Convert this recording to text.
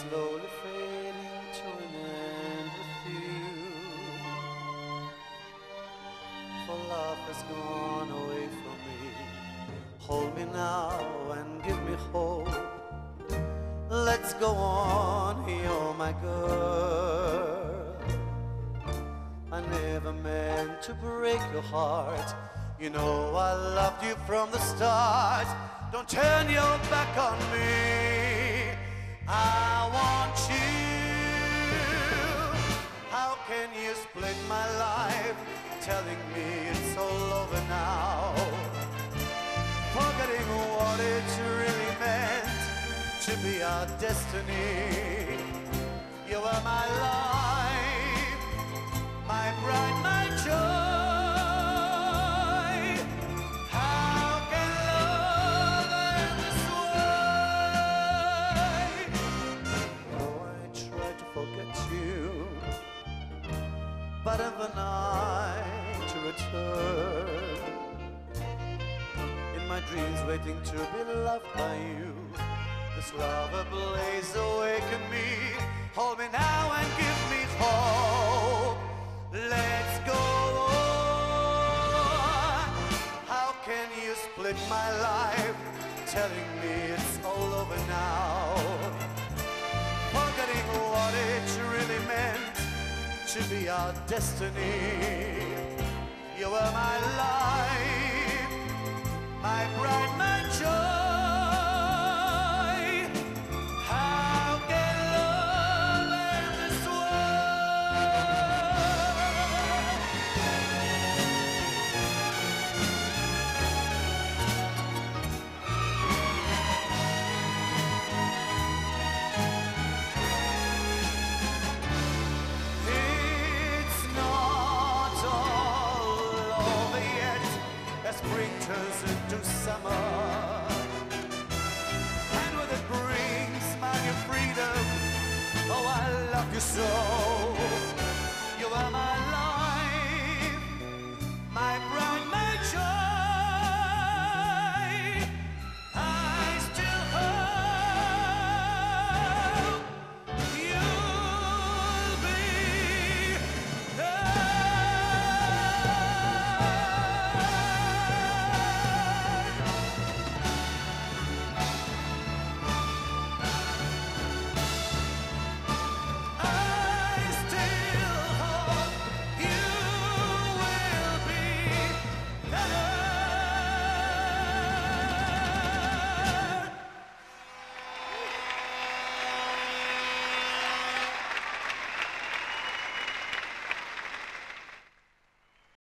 slowly fading to an end with you. For love has gone away from me. Hold me now and give me hope. Let's go on, you're my girl. I never meant to break your heart. You know I loved you from the start. Don't turn your back on me. I want you. How can you split my life, telling me it's all over now, forgetting what it really meant to be our destiny? You were my life, my bride, my joy. How can love end this way? Oh, I tried to forget you, but in the night to return, in my dreams waiting to be loved by you. This love ablaze awaken me. Hold me now and give me hope. Let's go on. How can you split my life, telling me it's all over now, forgetting what it really meant to be our destiny? You were my life, my bride, my joy. Spring turns into summer, and with it brings my new freedom. Oh, I love you so. You are my